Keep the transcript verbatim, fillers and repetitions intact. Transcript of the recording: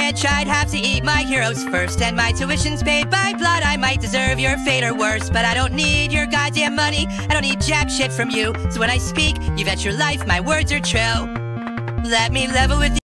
rich, I'd have to eat my heroes first. And my tuition's paid by blood, I might deserve your fate or worse. But I don't need your goddamn money, I don't need jack shit from you. So when I speak, you bet your life my words are true. Let me level with you.